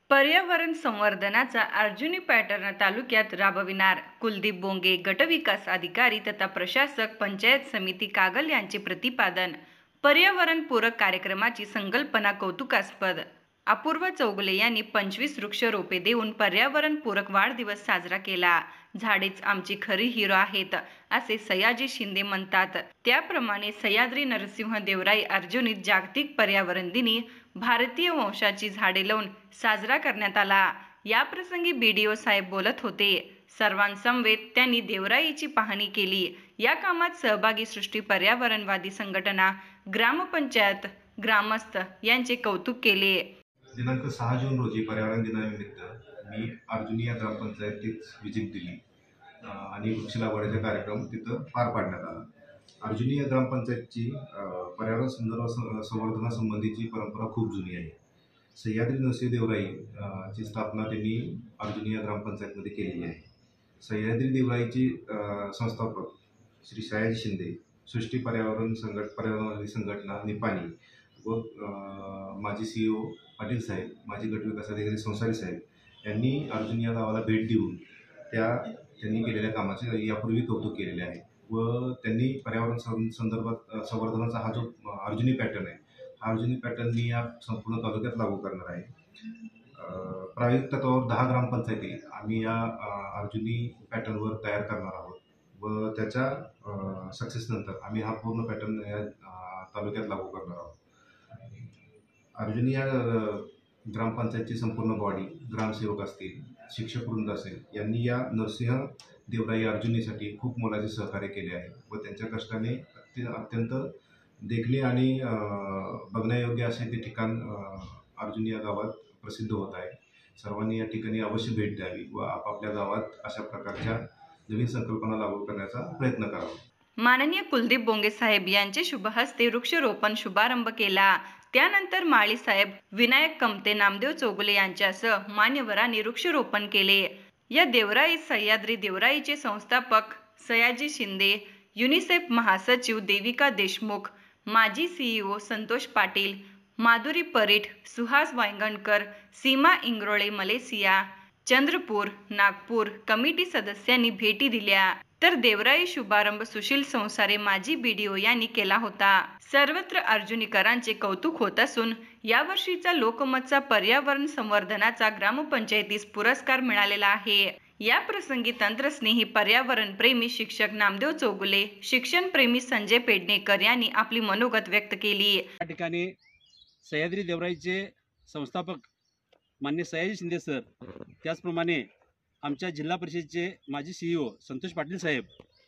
पर्यावरण संवर्धनाचा अर्जुनी पॅटर्न तालुक्यात राबविणार कुलदीप बोंगे गटविकास अधिकारी तथा प्रशासक पंचायत समिती कागल यांचे प्रतिपादन। पर्यावरणपूरक कार्यक्रमाची संकल्पना कौतुकास्पद। अपूर्व चौगुले यांनी 25 वृक्षरोपे देऊन पर्यावरणपूरक वाढदिवस साजरा केला। झाडेच आमची खरी हिरो आहेत असे सयाजी शिंदे म्हणतात। त्याप्रमाणे सह्याद्री नरसिंह देवराई अर्जुनीत जागतिक पर्यावरण दिनी भारतीय वंशाची झाडे लावून साजरा करण्यात आला। याप्रसंगी BDO साहेब बोलत होते। सर्वांसमवेत त्यांनी देवराईची पाहणी केली। या कामात सहभागी सृष्टी पर्यावरणवादी संघटना, ग्रामपंचायत, ग्रामस्थ यांचे कौतुक केले। दिनांक 6 जून रोजी पर्यावरण दिनानिमित्त मी अर्जुनी या ग्रामपंचायतीत व्हिजिट दिली आणि वृक्ष लागवडीचा कार्यक्रम तिथं पार पाडण्यात आला। अर्जुनी या ग्रामपंचायतची पर्यावरण संवर्धनासंबंधीची परंपरा खूप जुनी आहे। सह्याद्री नरसिंह देवराई ची स्थापना त्यांनी अर्जुनी या ग्रामपंचायतमध्ये केलेली आहे। सह्याद्री देवराईची संस्थापक श्री सयाजी शिंदे, सृष्टी पर्यावरणवादी संघटना निपाणी व माजी CEO पाटील साहेब, माजी गटविकास अधिकारी संसारी साहेब यांनी अर्जुनी या गावाला भेट देऊन त्यांनी केलेल्या कामाचे यापूर्वी कौतुक केलेले आहे व त्यांनी पर्यावरण संवर्धनाचा हा जो अर्जुनी पॅटर्न आहे, हा अर्जुनी पॅटर्न मी या संपूर्ण तालुक्यात लागू करणार आहे। प्रायोगिक तत्वावर 10 ग्रामपंचायती आम्ही या अर्जुनी पॅटर्नवर तयार करणार आहोत व त्याच्या सक्सेसनंतर आम्ही हा पूर्ण पॅटर्न या तालुक्यात लागू करणार आहोत। अर्जुनी या ग्रामपंचायतची संपूर्ण बॉडी, ग्रामसेवक असतील, शिक्षक वृंद असेल यांनी या नरसिंह देवराई अर्जुनीसाठी खूप मोलाचे सहकार्य केले आहे व त्यांच्या कष्टाने अत्यंत देखणे आणि बघण्यायोग्य असे ते ठिकाण अर्जुनी या गावात प्रसिद्ध होत आहे। सर्वांनी या ठिकाणी अवश्य भेट द्यावी व आपापल्या गावात अशा प्रकारच्या नवीन संकल्पना लागू करण्याचा प्रयत्न करावा। माननीय कुलदीप बोंगे साहेब यांचे शुभ हस्ते वृक्षरोपण शुभारंभ केला। त्यानंतर माळी साहेब, विनायक कमते, नामदेव चौगुले यांच्यासह मान्यवरांनी वृक्षरोपण केले। या देवराई सह्याद्री देवराईचे संस्थापक सयाजी शिंदे, युनिसेफ महासचिव देविका देशमुख, माजी CEO Santosh Patil, Madhuri Parith, Suhas Wangankar, Seema Ingrole, Malaysia, Chandrapur, Nagpur committee सदस्यांनी भेटी दिल्या। तर देवराई शुभारंभ सुशील संसारे, माजी BDO यांनी केला होता। सर्वत्र अर्जुनीकरांचे कौतुक होत असून यावर्षीचा लोकमतचा पर्यावरण संवर्धनाचा ग्रामपंचायतीस पुरस्कार मिळालेला आहे। या प्रसंगी तंत्रस्नेही पर्यावरणप्रेमी शिक्षक नामदेव चौगुले, शिक्षणप्रेमी संजय पेडणेकर यांनी आपली मनोगत व्यक्त केली। या ठिकाणी सह्याद्री देवराईचे संस्थापक मान्य सयाजी शिंदे सर, त्याचप्रमाणे आमच्या जिल्हा परिषदेचे माजी CEO संतोष पाटील साहेब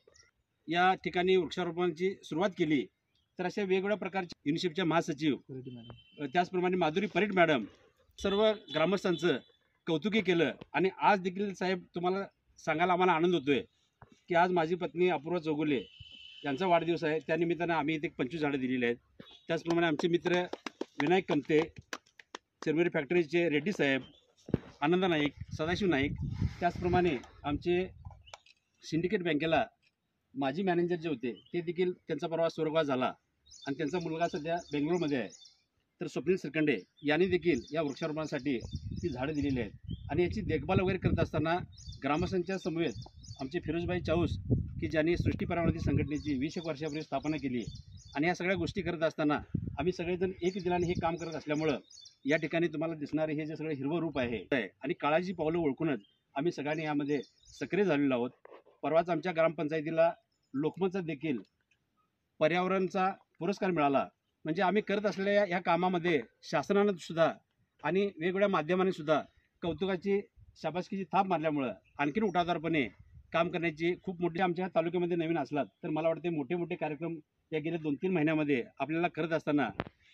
या ठिकाणी वृक्षारोपणाची सुरुवात केली। तर अशा वेगवेगळ्या प्रकारचे युनिसेफच्या महासचिव, त्याचप्रमाणे माधुरी परीठ मॅडम, सर्व ग्रामस्थांचं कौतुकी केलं। आणि आज देखील साहेब तुम्हाला सांगायला आम्हाला आनंद होतोय की आज माझी पत्नी अपूर्व चौगुले यांचा वाढदिवस आहे। त्यानिमित्तानं आम्ही इथे 25 झाडं दिलेली आहेत। त्याचप्रमाणे आमचे मित्र विनायक कमते, चिरमुरे फॅक्टरीचे रेड्डी साहेब, आनंद नाईक, सदाशिव नाईक, त्याचप्रमाणे आमचे सिंडिकेट बँकेला माजी मॅनेजर जे होते ते देखील त्यांचा प्रवास स्वर्गवास झाला आणि त्यांचा मुलगा सध्या बेंगलोरमध्ये आहे। तर स्वप्नील श्रीखंडे यांनी देखील या वृक्षारोपणासाठी ती झाडं दिलेली आहेत। आणि याची देखभाल वगैरे करत असताना ग्रामस्थांच्या समवेत आमचे फिरोजभाई चाऊस की ज्यांनी सृष्टी पर्यावरण संघटनेची 20 वर्षापूर्वी स्थापना केली आणि या सगळ्या गोष्टी करत असताना आम्ही सगळेजण एक दिलाने हे काम करत असल्यामुळं या ठिकाणी तुम्हाला दिसणारे हे जे सगळं हिरवं रूप आहे आणि काळाची पावलं ओळखूनच आम्ही सगळ्यांनी यामध्ये सक्रिय झालेलो आहोत। परवाच आमच्या ग्रामपंचायतीला लोकमतचा देखील पर्यावरणचा पुरस्कार मिळाला। म्हणजे आम्ही करत असलेल्या या कामामध्ये शासनानं सुद्धा आणि वेगवेगळ्या माध्यमांनी सुद्धा कौतुकाची, शाबासकीची थाप मारल्यामुळं आणखीन उठावदारपणे काम करण्याची खूप मोठी आमच्या तालुक्यामध्ये नवीन असलात तर मला वाटते मोठे कार्यक्रम या गेल्या 2-3 महिन्यामध्ये आपल्याला करत असताना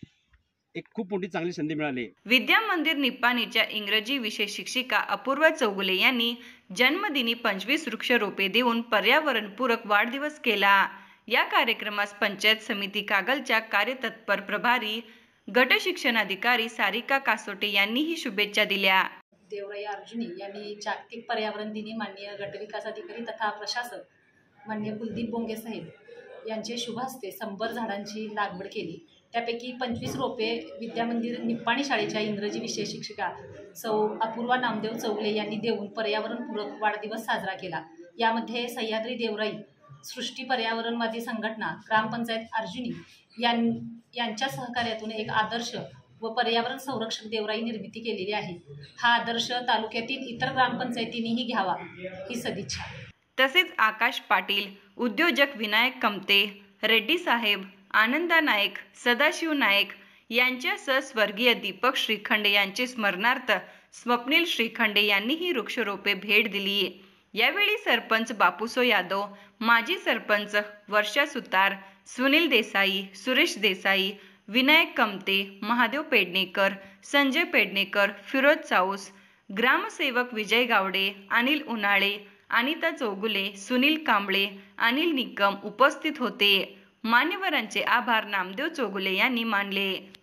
एक खूप मोठी चांगली संधी मिळाली। विद्या मंदिर निपाणीच्या इंग्रजी विषय शिक्षिका अपूर्व चौगुले यांनी जन्मदिनी 25 वृक्षरोपे देऊन पर्यावरणपूरक वाढदिवस केला। या कार्यक्रमास पंचायत समिती कागलच्या कार्यतत्पर प्रभारी गट शिक्षणाधिकारी सारिका कासोटे यांनीही शुभेच्छा दिल्या। देवराई अर्जुनी यांनी जागतिक पर्यावरण दिनी माननीय गटविकास अधिकारी तथा प्रशासक माननीय कुलदीप बोंगे साहेब यांचे शुभ हस्ते 100 झाडांची लागवड केली। त्यापैकी 25 रोपे विद्यामंदिर निप्पाणी शाळेच्या इंग्रजी विषय शिक्षिका सौ अपूर्वा नामदेव चौगले यांनी देऊन पर्यावरणपूरक वाढदिवस साजरा केला. यामध्ये सह्याद्री देवराई सृष्टी पर्यावरणवादी संघटना, ग्रामपंचायत अर्जुनी यांच्या सहकार्यातून एक आदर्श व पर्यावरण संरक्षक देवराई निर्मिती केलेली आहे. हा आदर्श तालुक्यातील इतर ग्रामपंचायतींनीही घ्यावा ही सदिच्छा. तसेच आकाश पाटील, उद्योजक विनायक कमते, रेड्डी साहेब, आनंदा नाईक, सदाशिव नाईक यांच्यासह स्वर्गीय दीपक श्रीखंडे यांचे स्मरणार्थ स्वप्नील श्रीखंडे यांनी ही वृक्षरोपे भेट दिली. यावेळी सरपंच बापूसो यादव, माजी सरपंच वर्षा सुतार, सुनील देसाई, सुरेश देसाई, विनायक कमते, महादेव पेडणेकर, संजय पेडणेकर, फिरोज चाऊस, ग्रामसेवक विजय गावडे, अनिल उन्हाळे, अनिता चौगुले, सुनील कांबळे, अनिल निकम उपस्थित होते. मान्यवरांचे आभार नामदेव चौगुले यांनी मानले.